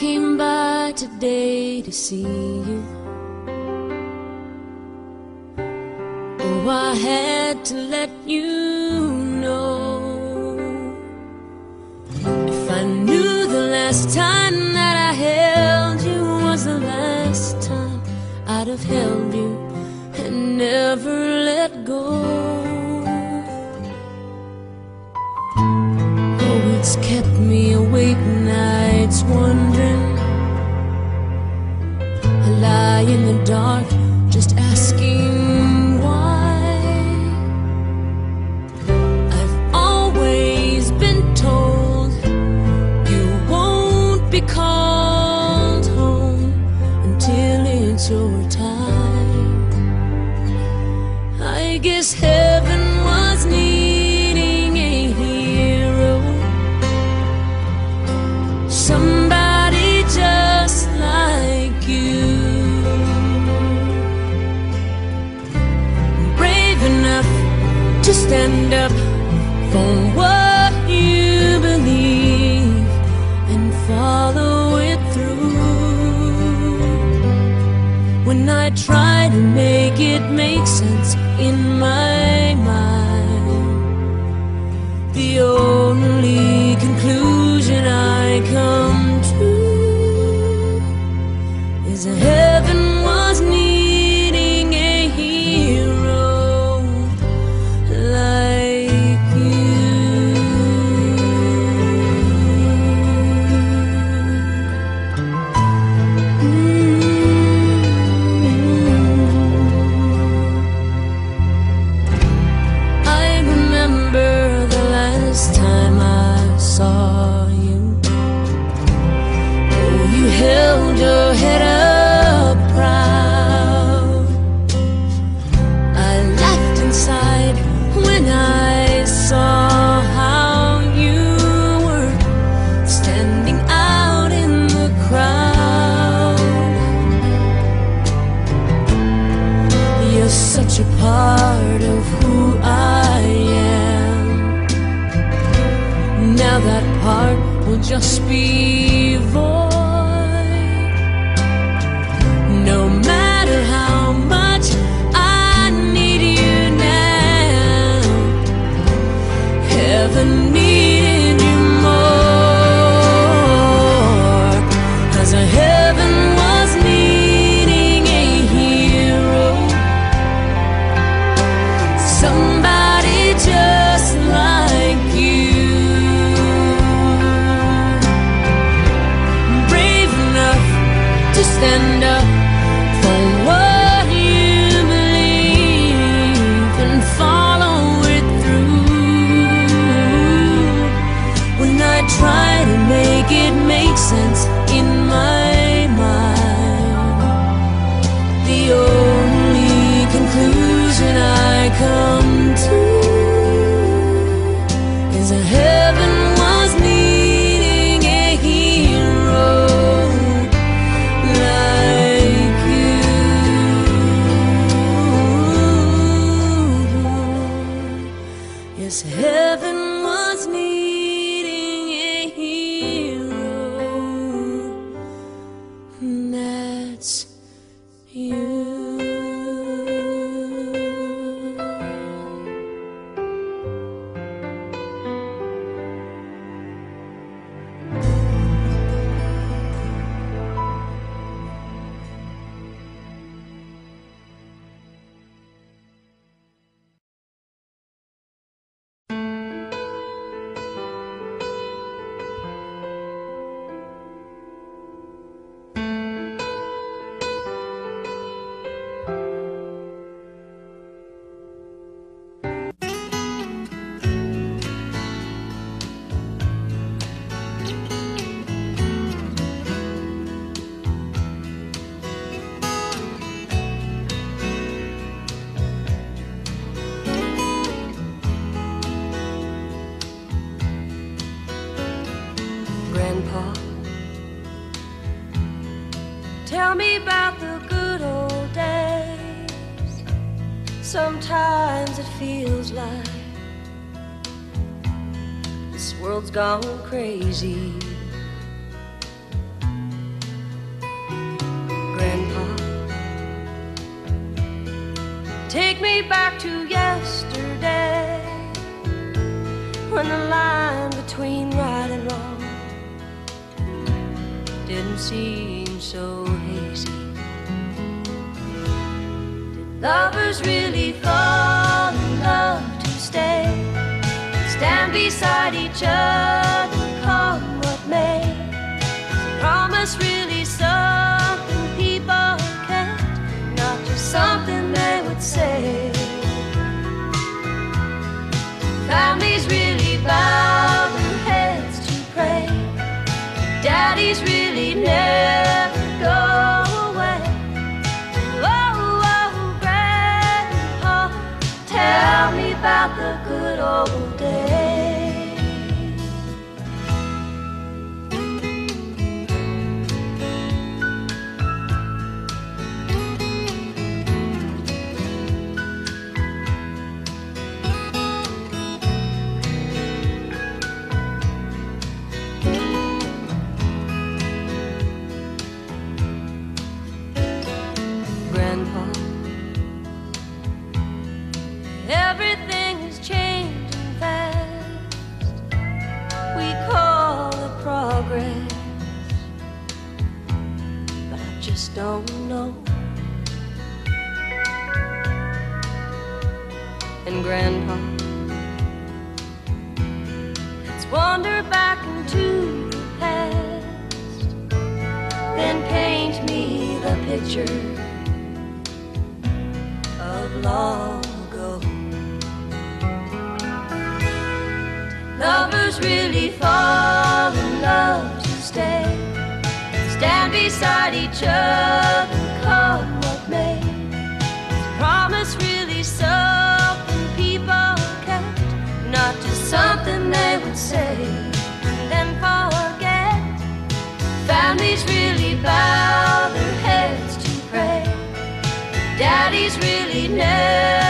came by today to see you. Oh, I had to let you know. If I knew the last time that I held you was the last time, I'd have held you and never let go. Oh, it's kept me awake nights wondering. I lie in the dark just asking why. I've always been told you won't be called home until it's your time. I guess heaven was needing a hero, somebody just like you, brave enough to stand up for what you believe and follow it through. When I try to make it make sense in my mind, the only conclusion I come to is heaven was needing a hero like you. I remember the last time I saw you. Oh, you held your head up proud. I laughed inside when I saw how you were standing out in the crowd. You're such a part of who I am. Now that part will just be void. No matter how much I need you now, heaven needed you more. 'Cause heaven was needing a hero, somebody just like you, brave enough to stand up for what you believe and follow it through. When I try to make it make sense in my mind, the only conclusion I come to is heaven was needing a hero like you. Yes, heaven was needing a hero, and that's you. Grandpa, tell me about the good old days. Sometimes it feels like this world's gone crazy. Take me back to yesterday, when the line between right and wrong didn't seem so hazy. Did lovers really fall in love to stay, stand beside each other, come what may? Is promise really something people kept, not just something they would say? Families really bow their heads to pray, daddies really never go away. Oh, oh, Grandpa, tell me about the good old days. Grandpa, everything is changing fast. We call it progress, but I just don't know. And Grandpa, let's wander back into the past, then paint me the picture of long ago. Lovers really fall in love to stay, stand beside each other, come what may? Is promise really something people kept, not just something they would say and then forget? Families really bow their heads to pray, daddies really never